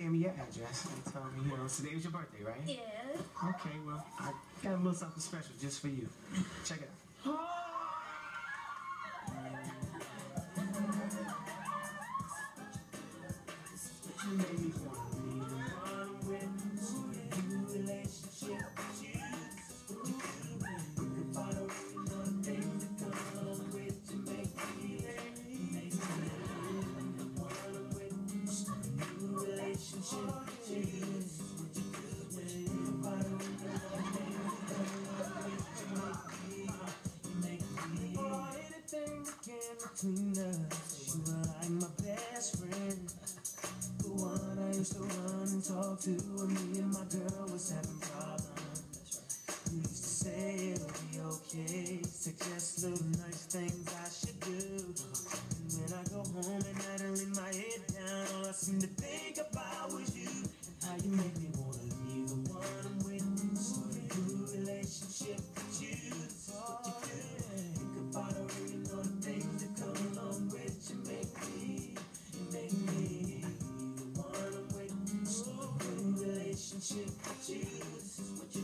gave me your address and told me, today was your birthday, right? Yeah. Okay, well, I got a little something special just for you. Check it out. You made me want to be the one with a new relationship with you. You can find a way another thing to come along with to make me the one with a new relationship with you. You can find a way another thing to come along with to make me boy, anything that came between us. You were like my best friend. The one I used to run and talk to when me and my girl was having problems. You used to say it'll be okay, suggest little nice things I should do. And when I go home at night and lay my head down, all I seem to think about was you. And how you make me wanna leave the one I'm with. Start a new relationship with you. That's what you do. Think about a ring all the things that come along with you. You make me relationship with you. This is what you